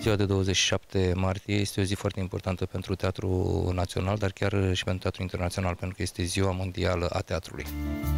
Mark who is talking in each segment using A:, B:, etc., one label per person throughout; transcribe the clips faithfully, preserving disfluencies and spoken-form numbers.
A: Ziua de douăzeci și șapte martie este o zi foarte importantă pentru Teatrul Național, dar chiar și pentru Teatrul Internațional, pentru că este Ziua Mondială a Teatrului.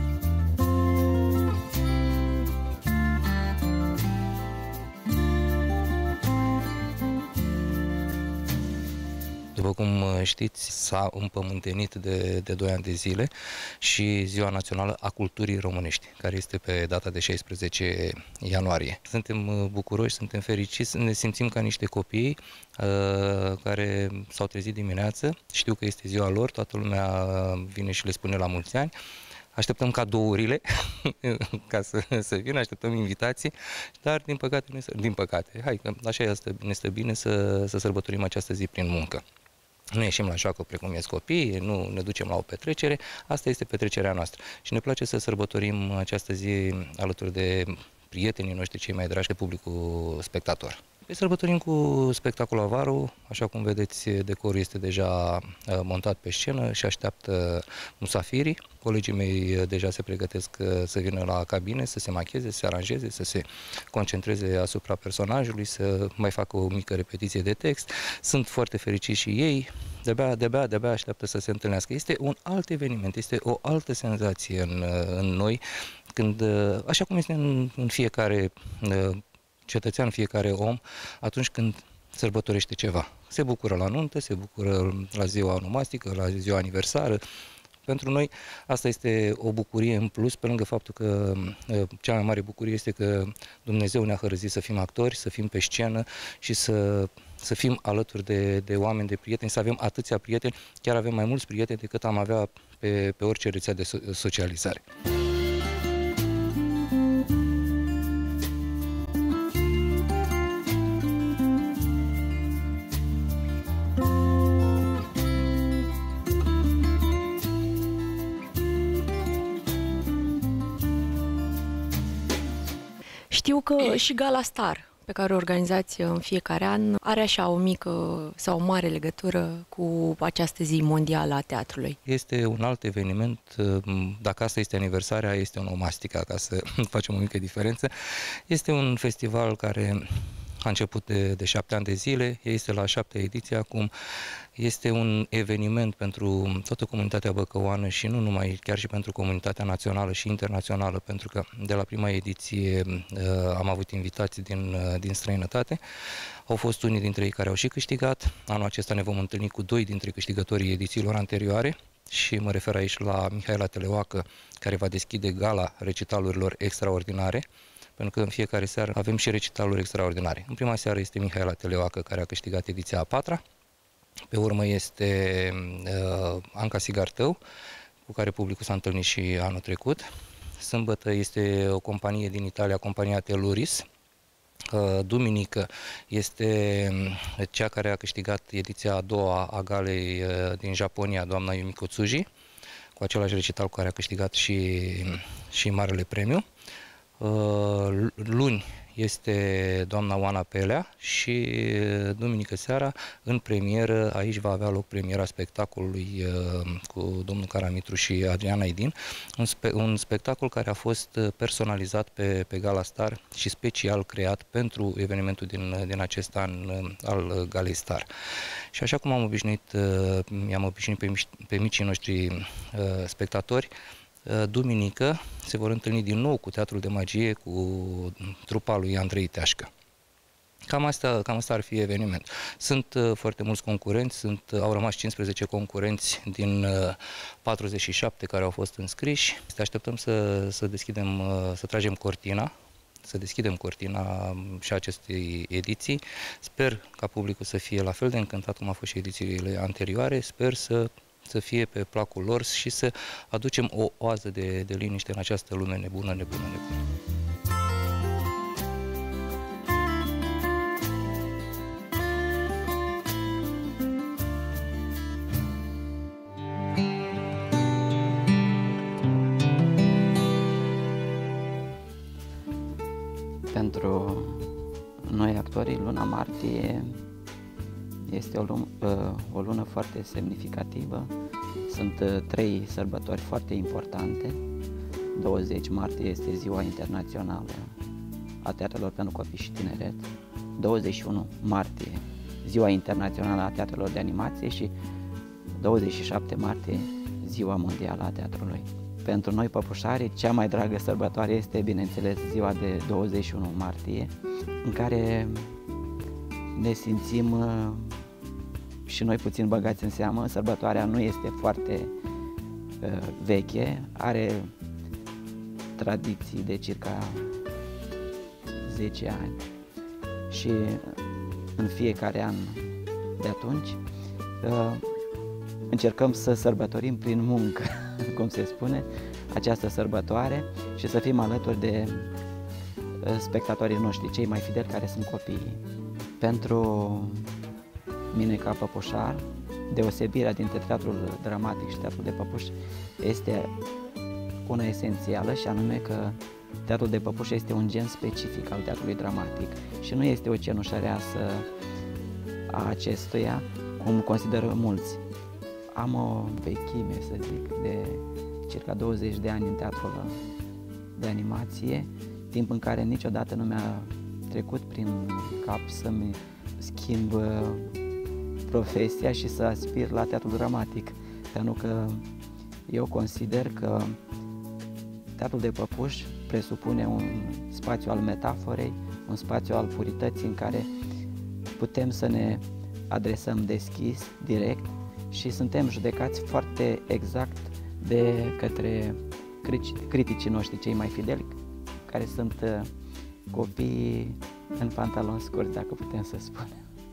A: După cum știți, s-a împământenit de, de doi ani de zile și Ziua Națională a Culturii Românești, care este pe data de șaisprezece ianuarie. Suntem bucuroși, suntem fericiți, ne simțim ca niște copii uh, care s-au trezit dimineață, știu că este ziua lor, toată lumea vine și le spune la mulți ani. Așteptăm cadourile ca să, să vină, așteptăm invitații, dar din păcate, nu este, din păcate, hai că așa este, ne stă bine să, să sărbătorim această zi prin muncă. Nu ieșim la joacă precum ies copiii, nu ne ducem la o petrecere, asta este petrecerea noastră. Și ne place să sărbătorim această zi alături de prietenii noștri cei mai dragi, de publicul spectator. Pe sărbătorim cu spectacolul Avaru, așa cum vedeți, decorul este deja montat pe scenă și așteaptă musafirii. Colegii mei deja se pregătesc să vină la cabine, să se macheze, să se aranjeze, să se concentreze asupra personajului, să mai facă o mică repetiție de text. Sunt foarte fericiți și ei, de-abia, de-abia, de-abia așteaptă să se întâlnească. Este un alt eveniment, este o altă senzație în, în noi, când, așa cum este în, în fiecare cetățean, fiecare om, atunci când sărbătorește ceva. Se bucură la nuntă, se bucură la ziua onomastică, la ziua aniversară. Pentru noi asta este o bucurie în plus, pe lângă faptul că cea mai mare bucurie este că Dumnezeu ne-a hărăzit să fim actori, să fim pe scenă și să, să fim alături de, de oameni, de prieteni, să avem atâția prieteni, chiar avem mai mulți prieteni decât am avea pe, pe orice rețea de socializare.
B: Știu că și Gala Star, pe care o organizați în fiecare an, are așa o mică sau o mare legătură cu această zi mondială a teatrului.
A: Este un alt eveniment, dacă asta este aniversarea, este onomastica, ca să facem o mică diferență. Este un festival care a început de, de șapte ani de zile, este la șaptea ediție acum. Este un eveniment pentru toată comunitatea băcăuană și nu numai, chiar și pentru comunitatea națională și internațională, pentru că de la prima ediție uh, am avut invitații din, uh, din străinătate. Au fost unii dintre ei care au și câștigat. Anul acesta ne vom întâlni cu doi dintre câștigătorii edițiilor anterioare și mă refer aici la Mihaela Teleoacă, care va deschide gala recitalurilor extraordinare, pentru că în fiecare seară avem și recitaluri extraordinare. În prima seară este Mihaela Teleoacă, care a câștigat ediția a patra. Pe urmă este uh, Anca Sigartău, cu care publicul s-a întâlnit și anul trecut. Sâmbătă este o companie din Italia, compania Telluris. Uh, duminică este cea care a câștigat ediția a doua a galei uh, din Japonia, doamna Yumiko Tsuji, cu același recital cu care a câștigat și, și Marele Premiu. Uh, luni este doamna Oana Pelea și duminică seara, în premieră, aici va avea loc premiera spectacolului uh, cu domnul Caramitru și Adriana Idin, un, spe un spectacol care a fost personalizat pe, pe Gala Star și special creat pentru evenimentul din, din acest an uh, al Galei Star. Și așa cum am obișnuit, uh, i-am obișnuit pe, pe micii noștri uh, spectatori, duminică se vor întâlni din nou cu Teatrul de Magie, cu trupa lui Andrei Teașcă. Cam asta, cam asta ar fi eveniment. Sunt uh, foarte mulți concurenți, sunt, uh, au rămas cincisprezece concurenți din uh, patruzeci și șapte care au fost înscriși. Așteptăm să, să deschidem, uh, să tragem cortina, să deschidem cortina și acestei ediții. Sper ca publicul să fie la fel de încântat cum a fost și edițiile anterioare. Sper să să fie pe placul lor și să aducem o oază de, de liniște în această lume nebună, nebună, nebună.
C: Pentru noi actorii, luna martie este o lună, o lună foarte semnificativă. Sunt trei sărbători foarte importante. douăzeci martie este Ziua Internațională a Teatrelor pentru Copii și Tineret. douăzeci și unu martie, Ziua Internațională a Teatrelor de Animație, și douăzeci și șapte martie, Ziua Mondială a Teatrului. Pentru noi, păpușarii, cea mai dragă sărbătoare este, bineînțeles, ziua de douăzeci și unu martie, în care ne simțim uh, și noi puțin băgați în seamă. Sărbătoarea nu este foarte uh, veche, are tradiții de circa zece ani și în fiecare an de atunci uh, încercăm să sărbătorim prin muncă, cum se spune, această sărbătoare și să fim alături de spectatorii noștri, cei mai fideli, care sunt copiii. Pentru mine, ca păpușar, deosebirea dintre teatrul dramatic și teatrul de păpuși este una esențială, și anume că teatrul de păpuși este un gen specific al teatrului dramatic și nu este o cenușăreasă a acestuia, cum consideră mulți. Am o vechime, să zic, de circa douăzeci de ani în teatrul de animație, timp în care niciodată nu mi-a trecut prin cap să-mi schimb profesia și să aspir la teatrul dramatic, pentru că eu consider că teatrul de păpuși presupune un spațiu al metaforei, un spațiu al purității, în care putem să ne adresăm deschis, direct, și suntem judecați foarte exact de către criticii noștri cei mai fideli, care sunt copiii în pantaloni scurți, dacă putem să spunem.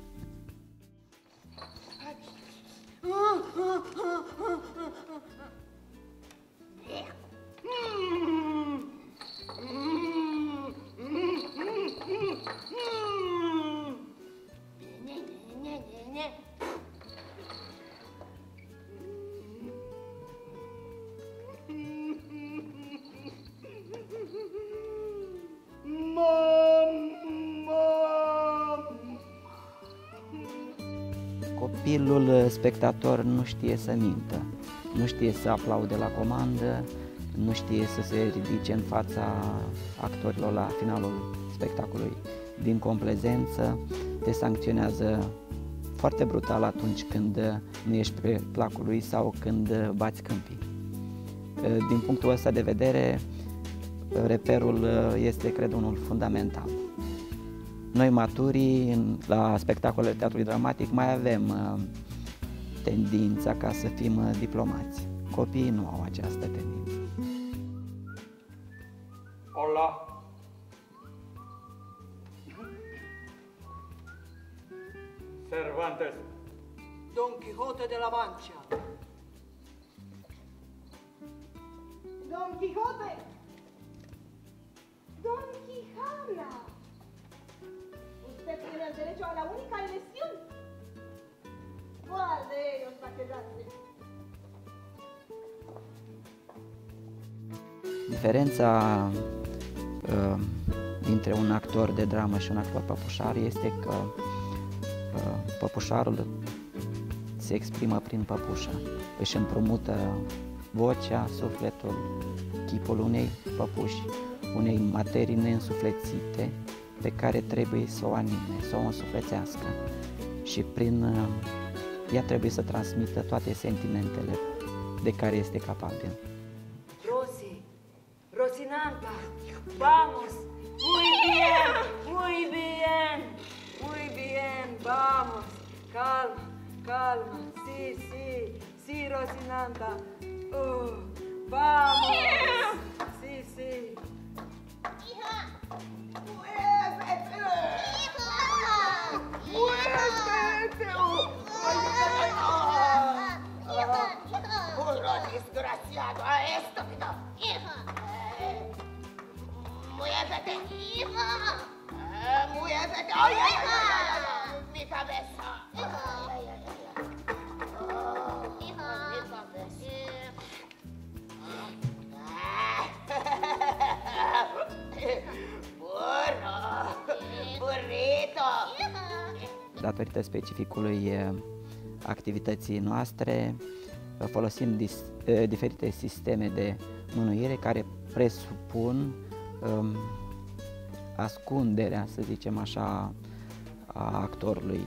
C: Copilul spectator nu știe să mintă, nu știe să aplaude la comandă, nu știe să se ridice în fața actorilor la finalul spectacolului. Din complezență, te sancționează foarte brutal atunci când nu ești pe placul lui sau când bați câmpii. Din punctul ăsta de vedere, reperul este, cred, unul fundamental. Noi, maturii, la spectacolele teatrului dramatic, mai avem uh, tendința ca să fim uh, diplomați. Copiii nu au această tendință.
D: Hola! Cervantes!
E: Don Quijote de la Mancha.
F: Don Quijote. Don Quijana. Usted tiene el derecho a la única elección. ¿Cuál de ellos va a quedarse?
C: Diferența uh, dintre un actor de dramă și un actor păpușar este că uh, păpușarul se exprimă prin păpușă, își împrumută vocea, sufletul, chipul unei păpuși, unei materii neînsuflețite, pe care trebuie să o anime, să o însuflețească, și prin ea trebuie să transmită toate sentimentele de care este capabil.
G: Rosy, Rocinanta, vamos, muy bien, muy bien, muy bien, vamos, calma, calma, sí, sí, sí, Rocinanta, uh, vamos, sí, sí.
F: Hija.
E: Desgraciado, a estúpido.
F: Hija.
E: Muévete.
F: Hija.
E: Muévete. Ay, ay, ay, ay, ay, ay, mi cabeza.
F: Hija.
E: Ay, ay, ay, ay.
F: Hija.
E: Mi cabeza. Burro. Burrito.
C: Datorită specificului activității noastre, folosim dis, diferite sisteme de mânuire care presupun um, ascunderea, să zicem așa, a actorului.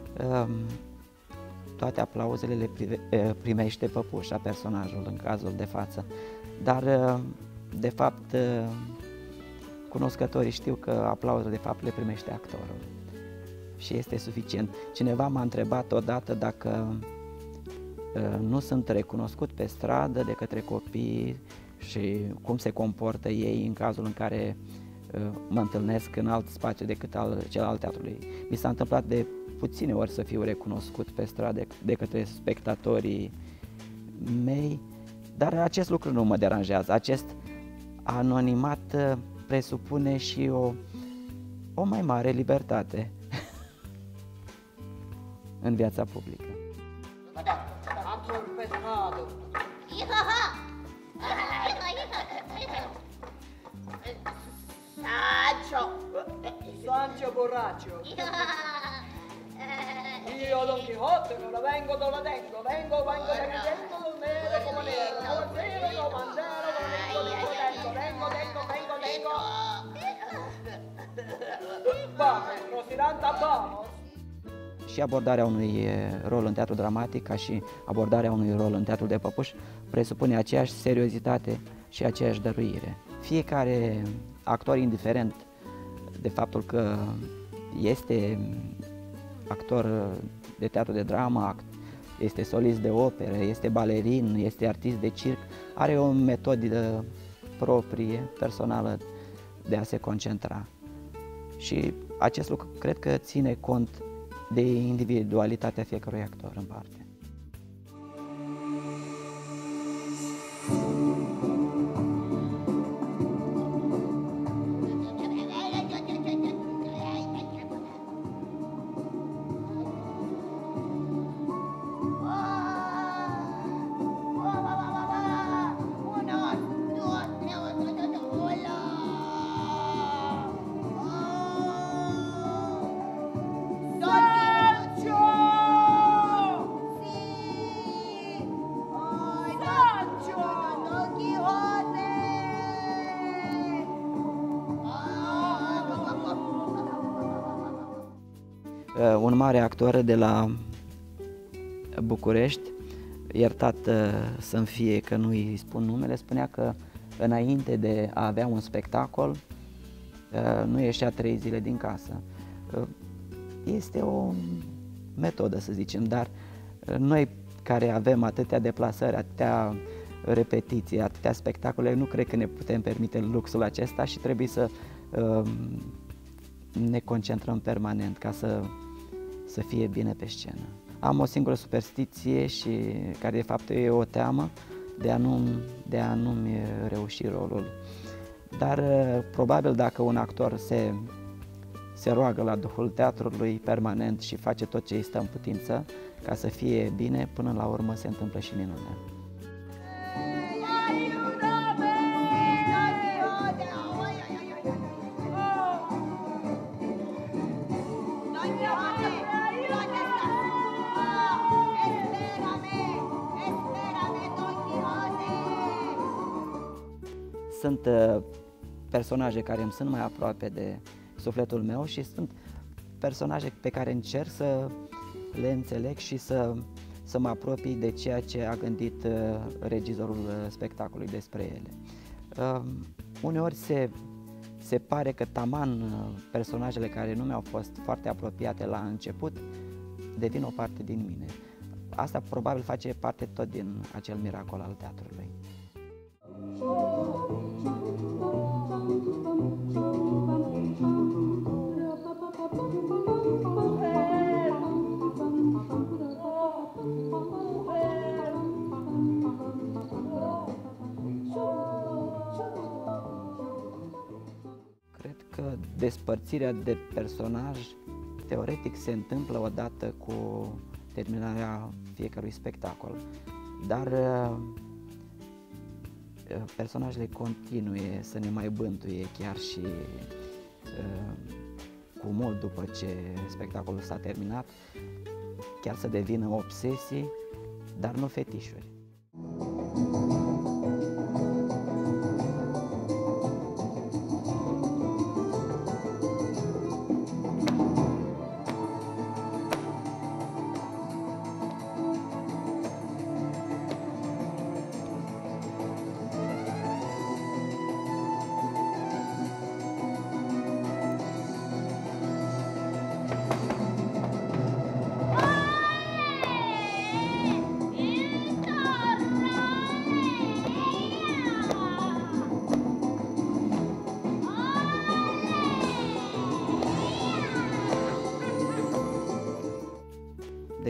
C: Toate aplauzele le primește păpușa, personajul în cazul de față, dar de fapt cunoscătorii știu că aplauzul de fapt le primește actorul și este suficient. Cineva m-a întrebat odată dacă nu sunt recunoscut pe stradă de către copii și cum se comportă ei în cazul în care mă întâlnesc în alt spațiu decât al celălalt teatrului. Mi s-a întâmplat de puține ori să fiu recunoscut pe stradă de către spectatorii mei, dar acest lucru nu mă deranjează. Acest anonimat presupune și o, o mai mare libertate în viața publică.
G: Actor pe stradă.
E: Sancho!
G: Sancho borracho. Io Don Quixote non la vengo, non la tengo, vengo, vengo, vengo, vengo, nero como nero, caballero, comandero, vengo, vengo, vengo, vengo, vengo, vengo. Vamos, Rocinante, vamos.
C: Și abordarea unui rol în teatru dramatic, ca și abordarea unui rol în teatru de păpuși, presupune aceeași seriozitate și aceeași dăruire. Fiecare actor, indiferent de faptul că este actor de teatru de dramă, este solist de operă, este balerin, este artist de circ, are o metodă proprie, personală de a se concentra. Și acest lucru cred că ține cont de individualitatea fiecărui actor în parte. Un mare actor de la București, iertat să-mi fie că nu îi spun numele, spunea că înainte de a avea un spectacol nu ieșea trei zile din casă. Este o metodă, să zicem, dar noi care avem atâtea deplasări, atâtea repetiții, atâtea spectacole, nu cred că ne putem permite luxul acesta și trebuie să ne concentrăm permanent ca să, să fie bine pe scenă. Am o singură superstiție și care de fapt e o teamă de a nu, de a nu-mi reuși rolul. Dar probabil dacă un actor se, se roagă la Duhul teatrului permanent și face tot ce îi stă în putință ca să fie bine, până la urmă se întâmplă și minunea. Sunt uh, personaje care îmi sunt mai aproape de sufletul meu și sunt personaje pe care încerc să le înțeleg și să, să mă apropii de ceea ce a gândit uh, regizorul uh, spectacolului despre ele. Uh, uneori se, se pare că taman uh, personajele care nu mi-au fost foarte apropiate la început devin o parte din mine. Asta probabil face parte tot din acel miracol al teatrului. Cred că despărțirea de personaj teoretic se întâmplă odată cu terminarea fiecărui spectacol, dar personajele continuă să ne mai bântuie chiar și cu mult după ce spectacolul s-a terminat, chiar să devină obsesii, dar nu fetișuri.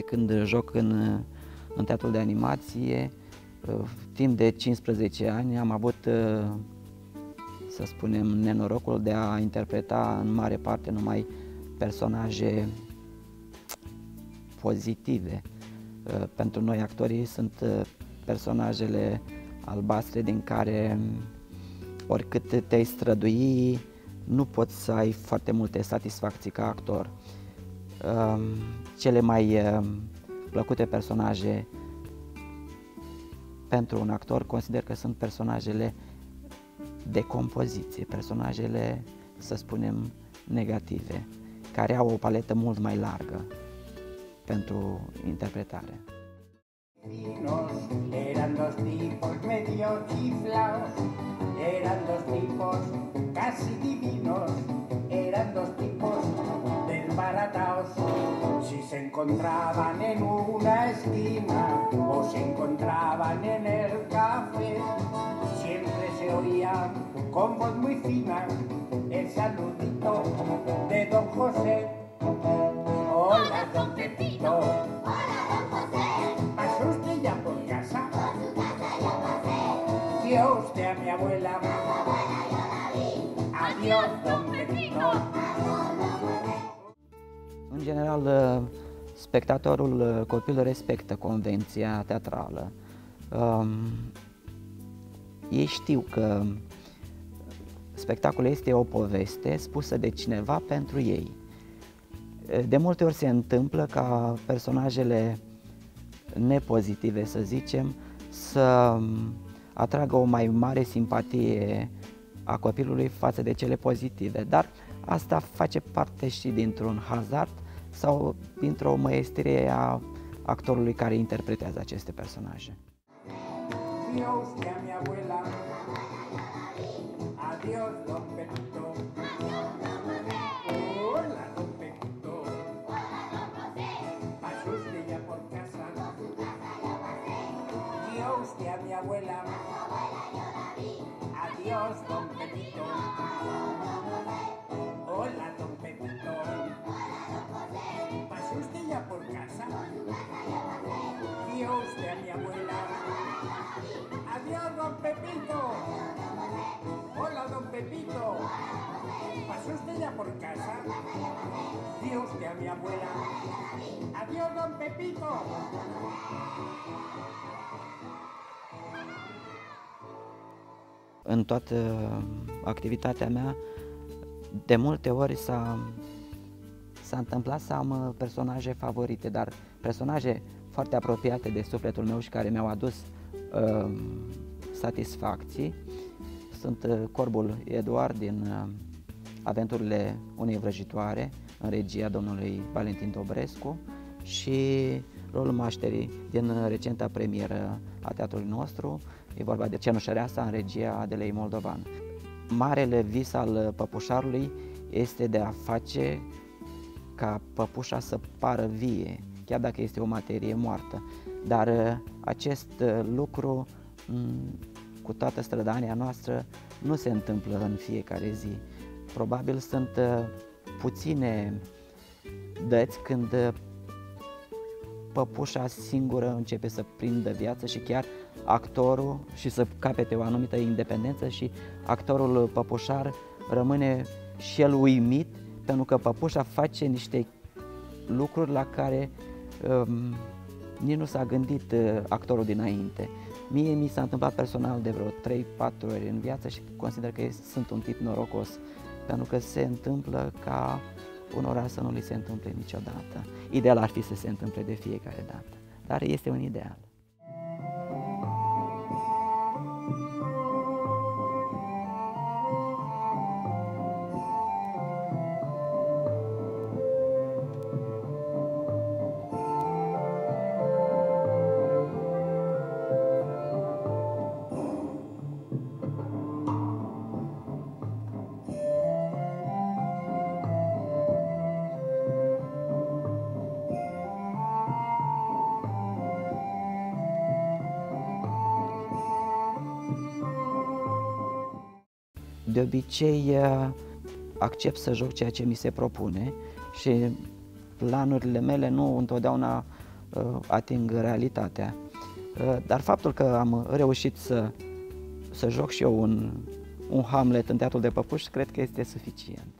C: când joc în, în teatrul de animație. Timp de cincisprezece ani am avut, să spunem, nenorocul de a interpreta în mare parte numai personaje pozitive. Pentru noi actorii sunt personajele albastre din care oricât te-ai strădui, nu poți să ai foarte multe satisfacții ca actor. Cele mai plăcute personaje pentru un actor consider că sunt personajele de compoziție, personajele, să spunem, negative, care au o paletă mult mai largă pentru interpretare.
H: Eran dos tipos medio chiflaos, eran dos tipos casi divinos, eran dos tipos desbarataos. Si se encontraban en una esquina o se encontraban en el café, siempre se oía con voz muy fina el saludito de don José. Hola, don Pepito.
F: Hola, don José.
H: ¿Pasó usted ya por casa?
F: Por su casa ya pasé.
H: ¿Vio usted a mi abuela?
F: A su abuela yo la vi.
H: Adiós, don Pepito.
F: Adiós, don José.
C: În general, spectatorul, copilul respectă convenția teatrală. Um, ei știu că spectacolul este o poveste spusă de cineva pentru ei. De multe ori se întâmplă ca personajele nepozitive, să zicem, să atragă o mai mare simpatie a copilului față de cele pozitive, dar asta face parte și dintr-un hazard sau dintr-o măestrie a actorului care interpretează aceste personaje.
H: Vio usted a mi abuela. Adiós, don Pepito. Hola, don Pepito. ¿Pasó usted ya por casa? Vio usted a mi abuela. Adiós, don Pepito. Hola, don Pepito. ¿Pasó usted ya por casa? Vio usted a mi abuela. Adiós, don Pepito. Hola, don Pepito. ¿Pasó usted ya por casa? Vio usted a mi abuela. Adiós, don Pepito.
C: În toată activitatea mea, de multe ori s-a, s-a întâmplat să am personaje favorite, dar personaje foarte apropiate de sufletul meu și care mi-au adus uh, satisfacții. Sunt uh, Corbul Eduard din uh, Aventurile unei vrăjitoare, în regia domnului Valentin Dobrescu, și rolul Mașterii din recenta premieră a teatrului nostru. E vorba de Cenușăreasa în regia Adelei Moldovan. Marele vis al păpușarului este de a face ca păpușa să pară vie, chiar dacă este o materie moartă. Dar acest lucru, cu toată strădania noastră, nu se întâmplă în fiecare zi. Probabil sunt puține dăți când păpușa singură începe să prindă viață și chiar actorul și să capete o anumită independență și actorul păpușar rămâne și el uimit, pentru că păpușa face niște lucruri la care um, nici nu s-a gândit uh, actorul dinainte. Mie mi s-a întâmplat personal de vreo trei patru ori în viață și consider că sunt un tip norocos, pentru că se întâmplă ca unora să nu li se întâmple niciodată. Ideal ar fi să se întâmple de fiecare dată, dar este un ideal. De obicei accept să joc ceea ce mi se propune și planurile mele nu întotdeauna ating realitatea. Dar faptul că am reușit să, să joc și eu un, un Hamlet în Teatrul de Păpuși, cred că este suficient.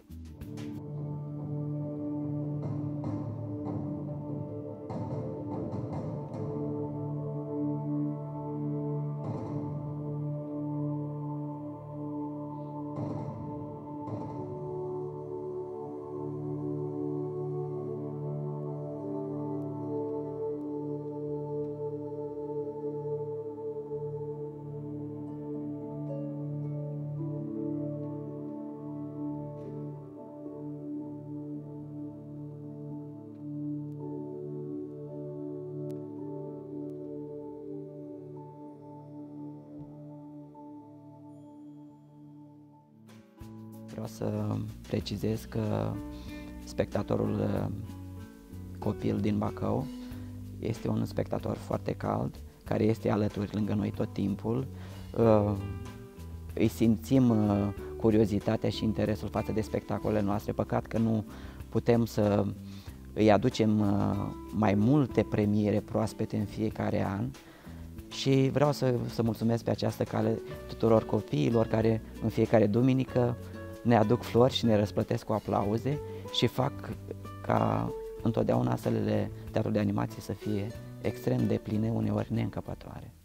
C: Vreau să precizez că spectatorul copil din Bacău este un spectator foarte cald, care este alături lângă noi tot timpul. Îi simțim curiozitatea și interesul față de spectacolele noastre. Păcat că nu putem să îi aducem mai multe premiere proaspete în fiecare an. Și vreau să, să mulțumesc pe această cale tuturor copiilor care în fiecare duminică ne aduc flori și ne răsplătesc cu aplauze și fac ca întotdeauna sălile Teatrului de Animație să fie extrem de pline, uneori neîncăpătoare.